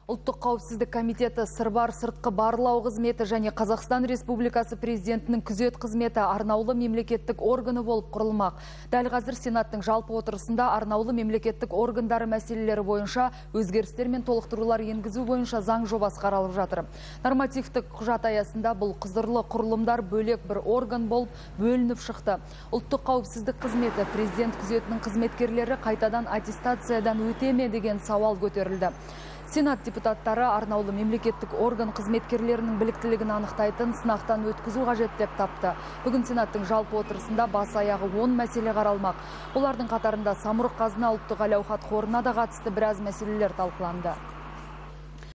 Ұлттық қауіпсіздік комитеті сырбар сыртқы барлау қызметі және Қазақстан Республикасы президентінің күзет қызметі арнаулы мемлекеттік органы болып құрылмақ. Дәл қазір Сенаттың жалпы отырысында арнаулы мемлекеттік органдары мәселелері бойынша өзгерістер мен толықтырулар енгізу бойынша заң жобасы қаралып жатыр. Нормативтік құжат аясында бұл құзырлы құрылымдар бөлек бір орган болып бөлініп шықты. Ұлттық қауіпсіздік қызметі президент күзетінің қызметкерлері қайтадан аттестациядан өте ме деген сауал көтерілді. Сенат депутаттары арнаулы мемлекеттік орган қызметкерлерінің біліктілігін анықтайтын сынақтан өткізу қажет деп тапты. Бүгін Сенаттың жалпы отырысында бас аяғы 10 мәселе қаралмақ. Олардың қатарында самұрық қазына ұлттық әл-ауқат қорына да қатысты біраз мәселелер талқыланды.